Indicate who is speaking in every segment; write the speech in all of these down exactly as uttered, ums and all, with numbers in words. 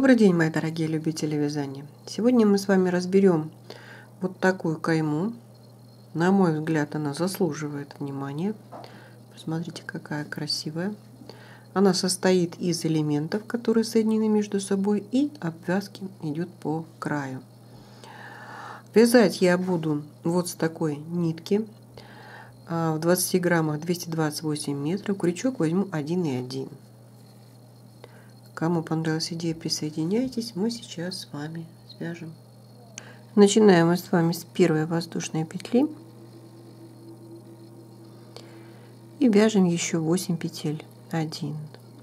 Speaker 1: Добрый день, мои дорогие любители вязания! Сегодня мы с вами разберем вот такую кайму. На мой взгляд, она заслуживает внимания. Посмотрите, какая красивая. Она состоит из элементов, которые соединены между собой, и обвязки идет по краю. Вязать я буду вот с такой нитки. В двадцати граммах двести двадцать восемь метров. Крючок возьму один и один. Кому понравилась идея, присоединяйтесь. Мы сейчас с вами свяжем. Начинаем мы с вами с первой воздушной петли. И вяжем еще восемь петель. один,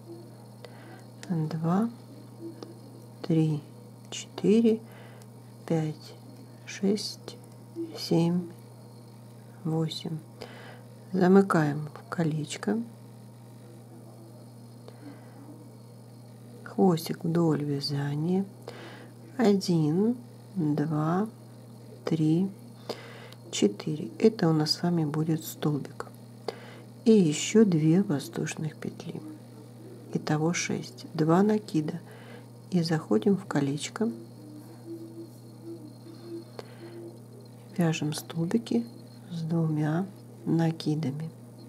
Speaker 1: два, три, четыре, пять, шесть, семь, восемь. Замыкаем в колечко. Хвостик вдоль вязания. один, два, три, четыре. Это у нас с вами будет столбик. И еще две воздушных петли. Итого шесть. два накида. И заходим в колечко. Вяжем столбики с двумя накидами.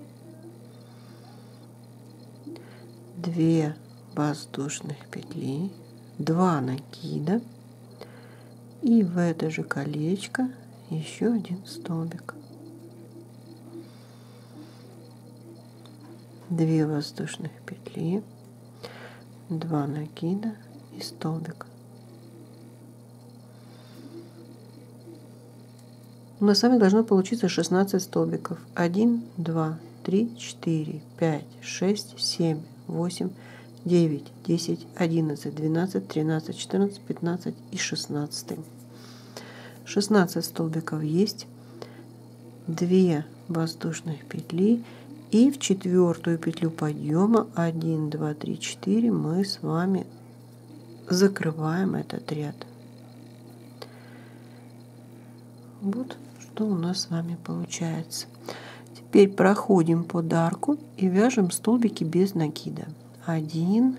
Speaker 1: две воздушных петли, два накида, и в это же колечко еще один столбик, две воздушных петли, два накида и столбик. У нас с вами должно получиться шестнадцать столбиков. один, два, три, четыре, пять, шесть, семь, восемь, девять, десять, одиннадцать, двенадцать, тринадцать, четырнадцать, пятнадцать и шестнадцать. шестнадцать столбиков есть. две воздушных петли. И в четвертую петлю подъема один, два, три, четыре мы с вами закрываем этот ряд. Вот что у нас с вами получается. Теперь проходим под арку и вяжем столбики без накида. один,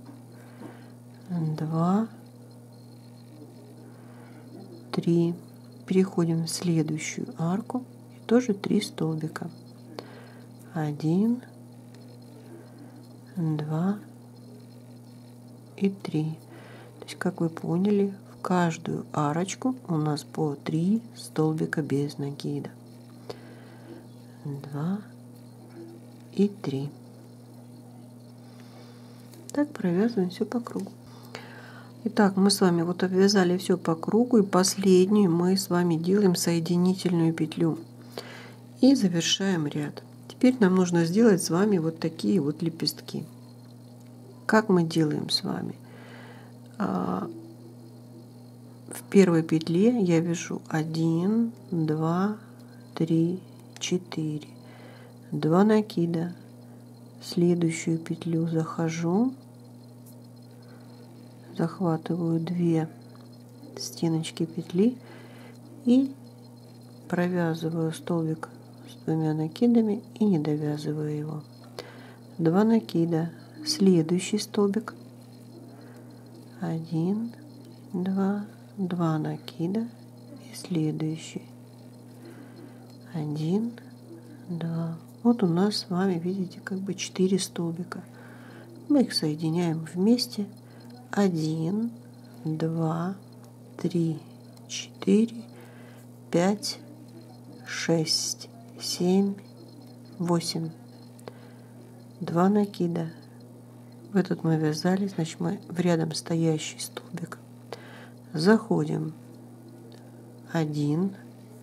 Speaker 1: два, три. Переходим в следующую арку и тоже три столбика. один, два и три. То есть, как вы поняли, в каждую арочку у нас по три столбика без накида. два и три. Так провязываем все по кругу. Итак, мы с вами вот обвязали все по кругу, и последнюю мы с вами делаем соединительную петлю и завершаем ряд. Теперь нам нужно сделать с вами вот такие вот лепестки. Как мы делаем с вами? В первой петле я вяжу один, два, три, четыре, два накида. В следующую петлю захожу, захватываю две стеночки петли и провязываю столбик с двумя накидами и не довязываю его. два накида, следующий столбик, один, два, два накида и следующий, один, два. Вот у нас с вами, видите, как бы четыре столбика. Мы их соединяем вместе. один, два, три, четыре, пять, шесть, семь, восемь. два накида. В этот мы вязали, значит, мы в рядом стоящий столбик заходим. один,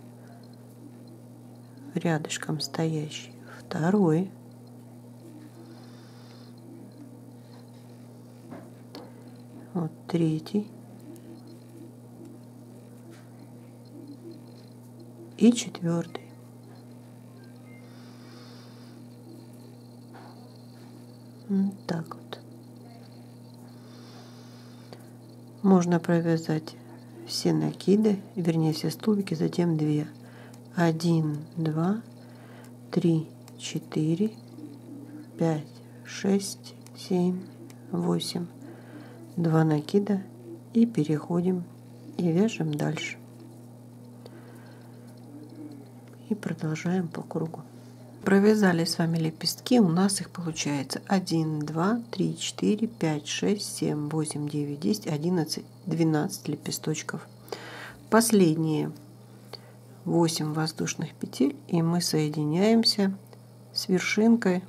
Speaker 1: рядышком стоящий. Второй, вот третий и четвертый. Вот так вот. Можно провязать все накиды, вернее все столбики, затем две. один, два, три, четыре, пять, шесть, семь, восемь. два накида и переходим и вяжем дальше. И продолжаем по кругу. Провязали с вами лепестки, у нас их получается один, два, три, четыре, пять, шесть, семь, восемь, девять, десять, одиннадцать, двенадцать лепесточков. Последние восемь воздушных петель, и мы соединяемся с вершинкой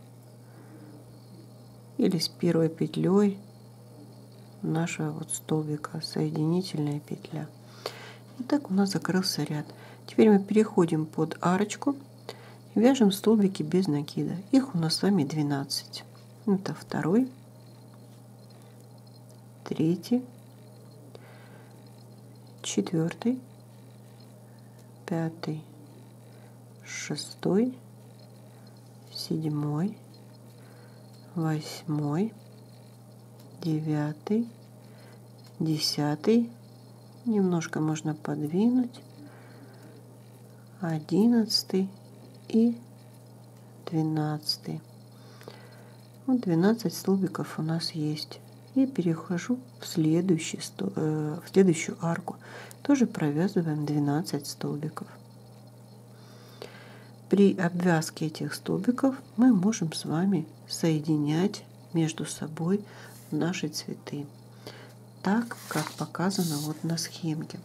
Speaker 1: или с первой петлей нашего вот столбика, соединительная петля. И так у нас закрылся ряд. Теперь мы переходим под арочку и вяжем столбики без накида. Их у нас с вами двенадцать. Это второй, третий, четвертый, пятый, шестой, седьмой, восьмой, девятый, десятый, немножко можно подвинуть, одиннадцатый и двенадцатый. Вот двенадцать столбиков у нас есть. И перехожу в, следующий, э, в следующую арку. Тоже провязываем двенадцать столбиков. При обвязке этих столбиков мы можем с вами соединять между собой наши цветы, так как показано вот на схемке.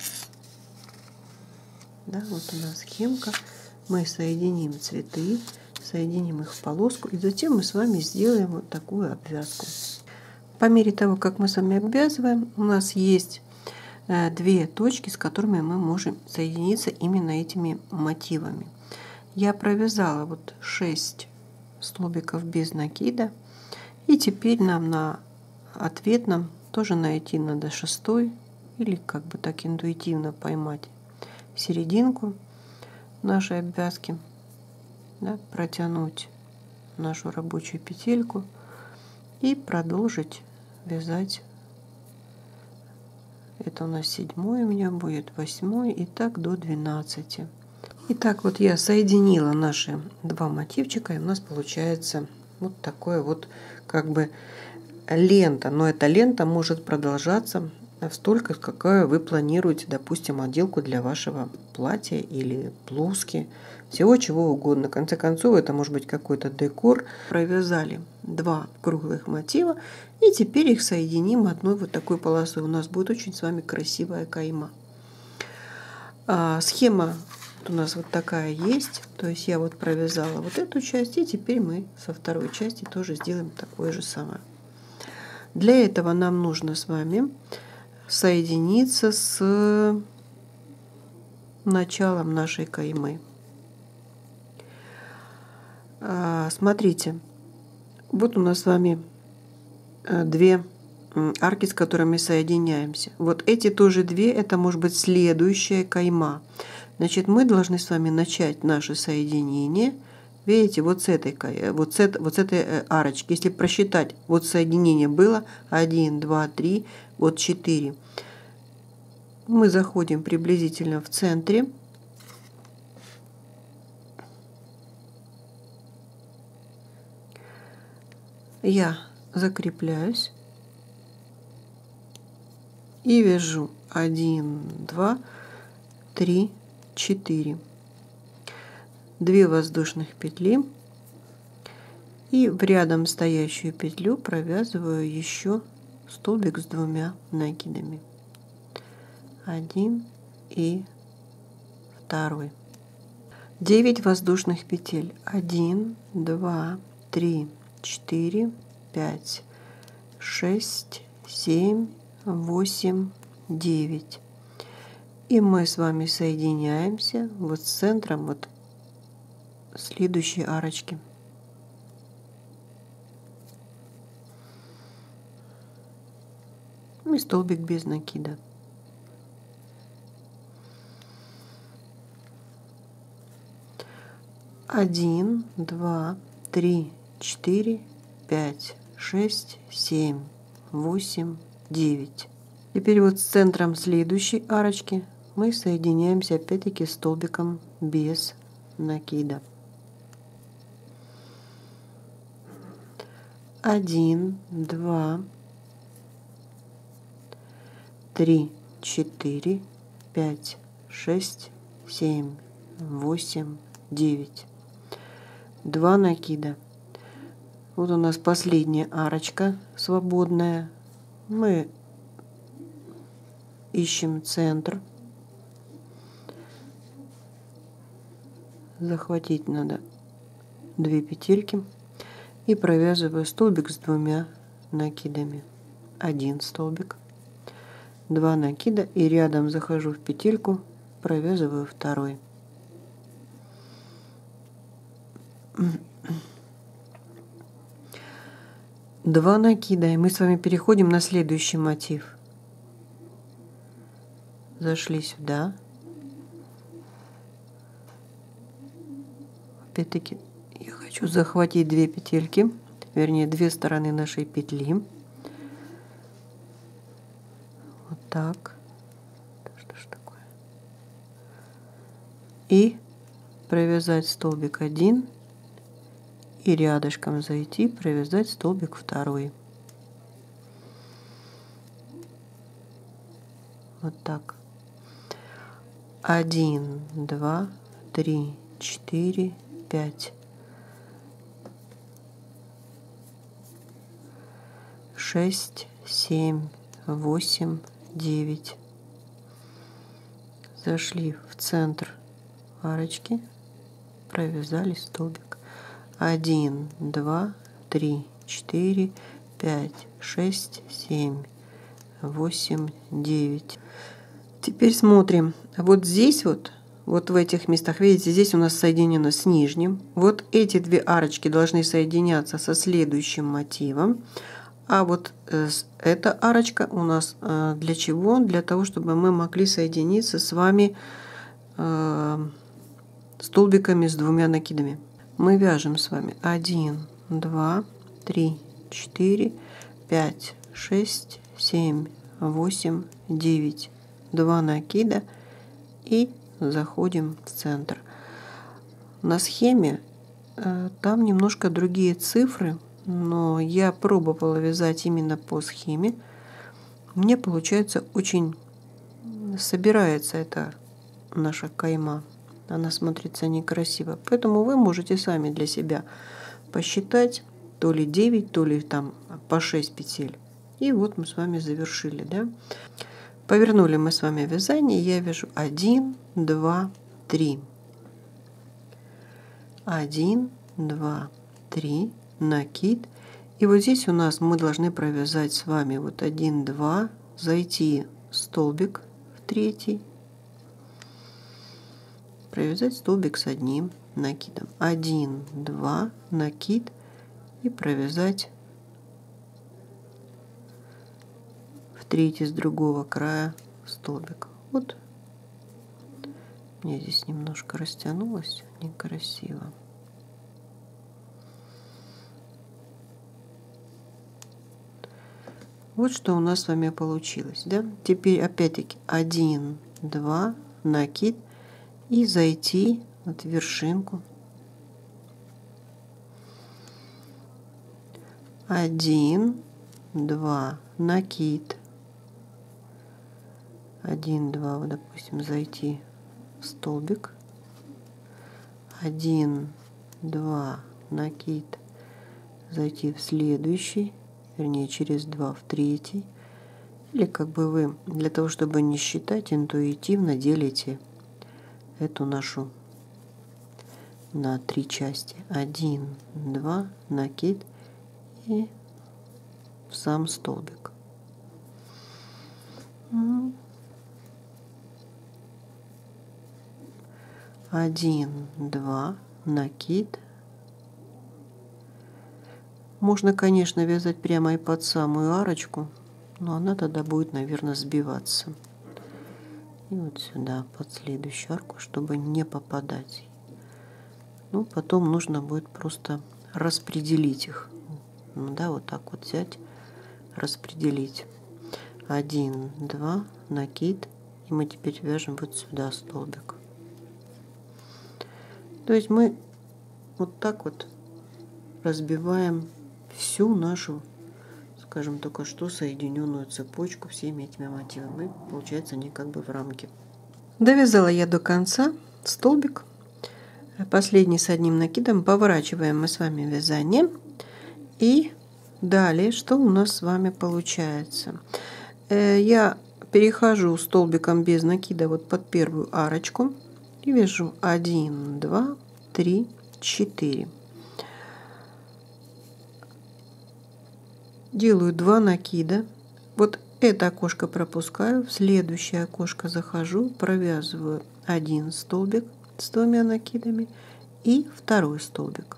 Speaker 1: Да, вот у нас схемка. Мы соединим цветы, соединим их в полоску, и затем мы с вами сделаем вот такую обвязку. По мере того, как мы с вами обвязываем, у нас есть две точки, с которыми мы можем соединиться именно этими мотивами. Я провязала вот шесть столбиков без накида, и теперь нам на ответном тоже найти надо шестой, или как бы так интуитивно поймать серединку нашей обвязки, да, протянуть нашу рабочую петельку и продолжить вязать. Это у нас седьмой, у меня будет восьмой, и так до двенадцати. Итак, вот я соединила наши два мотивчика, и у нас получается вот такое вот как бы лента. Но эта лента может продолжаться столько, какая вы планируете, допустим, отделку для вашего платья или блузки, всего чего угодно. В конце концов, это может быть какой-то декор. Провязали два круглых мотива, и теперь их соединим одной вот такой полосой. У нас будет очень с вами красивая кайма. А, схема у нас вот такая есть. То есть я вот провязала вот эту часть, и теперь мы со второй части тоже сделаем такое же самое. Для этого нам нужно с вами соединиться с началом нашей каймы. Смотрите, вот у нас с вами две арки, с которыми соединяемся. Вот эти тоже две, это может быть следующая кайма. Значит, мы должны с вами начать наше соединение. Видите, вот с этой, вот с этой, вот с этой арочки. Если просчитать, вот соединение было один, два, три, вот четыре. Мы заходим приблизительно в центре. Я закрепляюсь и вяжу один, два, три, четыре. две воздушных петли, и в рядом стоящую петлю провязываю еще столбик с двумя накидами. Один и второй. девять воздушных петель. один, два, три, четыре, пять, шесть, семь, восемь, девять. И мы с вами соединяемся вот с центром вот следующей арочки. И столбик без накида. Один, два, три, четыре, пять, шесть, семь, восемь, девять. Теперь вот с центром следующей арочки мы соединяемся опять-таки столбиком без накида. Один, два, три, четыре, пять, шесть, семь, восемь, девять. Два накида. Вот у нас последняя арочка свободная. Мы ищем центр. Захватить надо две петельки и провязываю столбик с двумя накидами. Один столбик, два накида и рядом захожу в петельку, провязываю второй. Два накида, и мы с вами переходим на следующий мотив. Зашли сюда. Опять-таки я хочу захватить две петельки, вернее две стороны нашей петли. Вот так. Что ж такое? И провязать столбик один. И рядышком зайти, провязать столбик второй. Вот так. Один, два, три, четыре, пять, шесть, семь, восемь, девять. Зашли в центр арочки, провязали столбик. Один, два, три, четыре, пять, шесть, семь, восемь, девять. Теперь смотрим. Вот здесь вот, вот в этих местах, видите, здесь у нас соединено с нижним. Вот эти две арочки должны соединяться со следующим мотивом. А вот эта арочка у нас для чего? Для того, чтобы мы могли соединиться с вами столбиками с двумя накидами. Мы вяжем с вами один, два, три, четыре, пять, шесть, семь, восемь, девять. Два накида и заходим в центр. На схеме э, там немножко другие цифры, но я пробовала вязать именно по схеме. Мне получается очень собирается эта наша кайма. Она смотрится некрасиво. Поэтому вы можете сами для себя посчитать то ли девять, то ли там по шесть петель. И вот мы с вами завершили, да? Повернули мы с вами вязание. Я вяжу один, два, три. один, два, три. Накид. И вот здесь у нас мы должны провязать с вами вот один, два. Зайти в столбик в третий. Провязать столбик с одним накидом. один, два, накид и провязать в третий с другого края столбик. Вот мне здесь немножко растянулось, некрасиво. Вот что у нас с вами получилось, да? Теперь опять-таки один, два, накид. И зайти вот в вершинку. Один, два, накид. Один, два, вот, допустим, зайти в столбик. Один, два, накид. Зайти в следующий, вернее, через два в третий. Или как бы вы, для того, чтобы не считать, интуитивно делите эту нашу на три части. Один, два, накид и в сам столбик. Один, два, накид. Можно, конечно, вязать прямо и под самую арочку, но она тогда будет, наверное, сбиваться. И вот сюда, под следующую арку, чтобы не попадать. Ну, потом нужно будет просто распределить их. Ну, да, вот так вот взять, распределить. Один, два, накид. И мы теперь вяжем вот сюда столбик. То есть мы вот так вот разбиваем всю нашу, скажем, только что соединенную цепочку всеми этими мотивами. И получается они как бы в рамке. Довязала я до конца столбик. Последний с одним накидом. Поворачиваем мы с вами вязание. И далее, что у нас с вами получается? Я перехожу столбиком без накида вот под первую арочку. И вяжу один, два, три, четыре. Делаю два накида. Вот это окошко пропускаю, в следующее окошко захожу, провязываю один столбик с двумя накидами и второй столбик.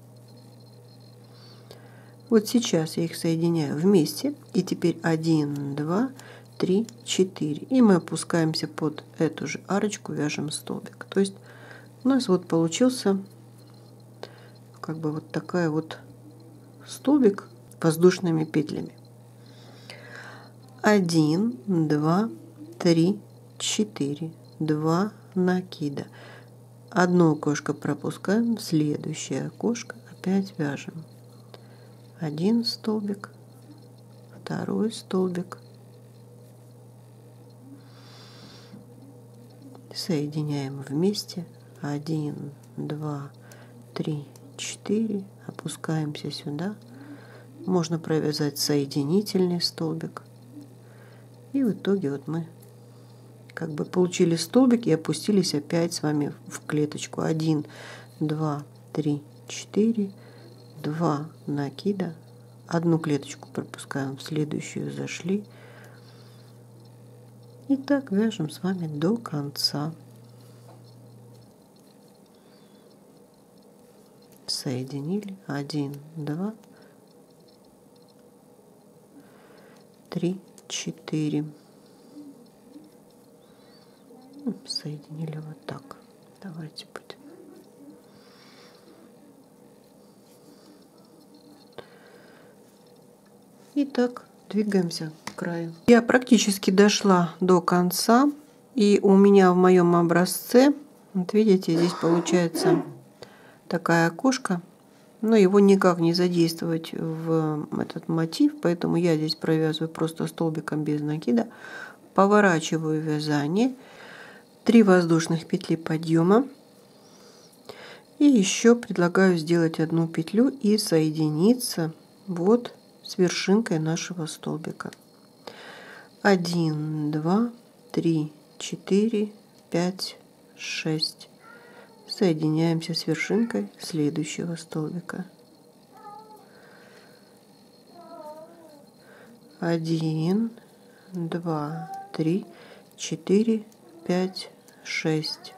Speaker 1: Вот сейчас я их соединяю вместе, и теперь один, два, три, четыре. И мы опускаемся под эту же арочку, вяжем столбик. То есть у нас вот получился как бы вот такая вот столбик воздушными петлями. один, два, три, четыре. два накида. Одно окошко пропускаем, следующее окошко опять вяжем. Один столбик, второй столбик. Соединяем вместе. один, два, три, четыре. Опускаемся сюда. Можно провязать соединительный столбик. И в итоге вот мы как бы получили столбик и опустились опять с вами в клеточку. один, два, три, четыре. два накида. Одну клеточку пропускаем, в следующую зашли. И так вяжем с вами до конца. Соединили. один, два, три, четыре. Соединили вот так. Давайте будем. Итак, двигаемся к краю. Я практически дошла до конца, и у меня в моем образце, вот видите, здесь получается такая окошко, но его никак не задействовать в этот мотив, поэтому я здесь провязываю просто столбиком без накида, поворачиваю вязание, три воздушных петли подъема, и еще предлагаю сделать одну петлю и соединиться вот с вершинкой нашего столбика. один, два, три, четыре, пять, шесть. Соединяемся с вершинкой следующего столбика. один, два, три, четыре, пять, шесть.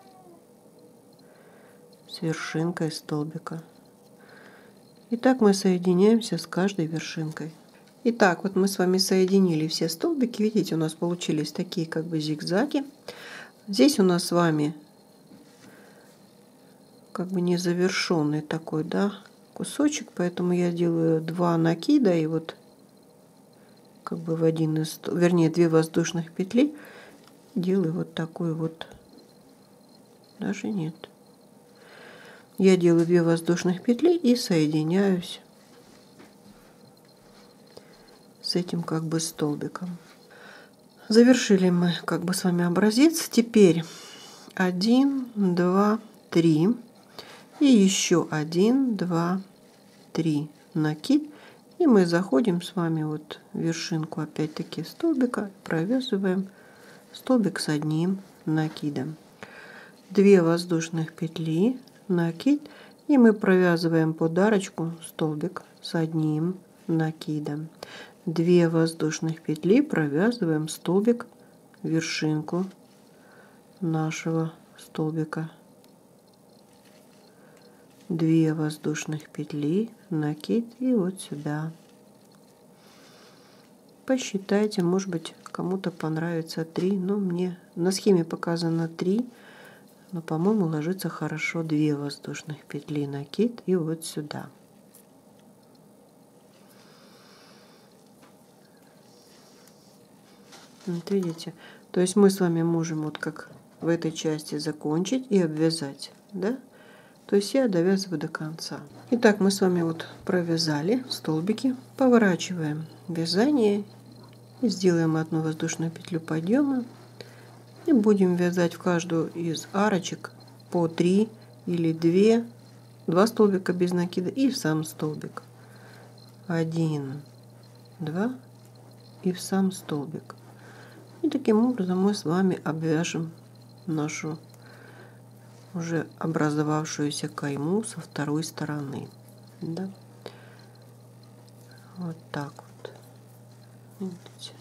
Speaker 1: С вершинкой столбика. Итак, мы соединяемся с каждой вершинкой. Итак, вот мы с вами соединили все столбики. Видите, у нас получились такие как бы зигзаги. Здесь у нас с вами как бы незавершенный такой, да, кусочек, поэтому я делаю два накида и вот как бы в один из, вернее, две воздушных петли делаю вот такой вот, даже нет. Я делаю две воздушных петли и соединяюсь с этим как бы столбиком. Завершили мы как бы с вами образец. Теперь один, два, три. И еще один, два, три накид. И мы заходим с вами вот в вершинку опять-таки столбика, провязываем столбик с одним накидом. две воздушных петли, накид, и мы провязываем под арочку столбик с одним накидом. две воздушных петли, провязываем столбик, вершинку нашего столбика. две воздушных петли, накид и вот сюда. Посчитайте, может быть, кому-то понравится три, но мне на схеме показано три, но, по-моему, ложится хорошо две воздушных петли, накид и вот сюда. Вот видите, то есть мы с вами можем вот как в этой части закончить и обвязать, да? То есть я довязываю до конца. Итак, мы с вами вот провязали столбики, поворачиваем вязание и сделаем одну воздушную петлю подъема. И будем вязать в каждую из арочек по три или две, два столбика без накида и в сам столбик. Один, два и в сам столбик. И таким образом мы с вами обвяжем нашу уже образовавшуюся кайму со второй стороны. Да? Вот так вот. Видите?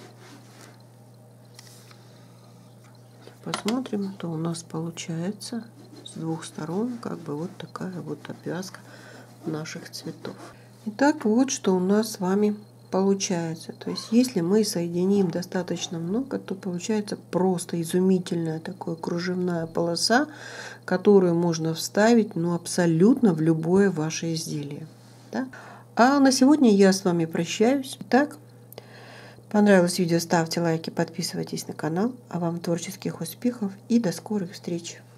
Speaker 1: Посмотрим, что у нас получается с двух сторон, как бы вот такая вот обвязка наших цветов. Итак, вот что у нас с вами получается. То есть, если мы соединим достаточно много, то получается просто изумительная такая кружевная полоса, которую можно вставить, ну, абсолютно в любое ваше изделие. Да? А на сегодня я с вами прощаюсь. Итак, понравилось видео, ставьте лайки, подписывайтесь на канал. А вам творческих успехов и до скорых встреч!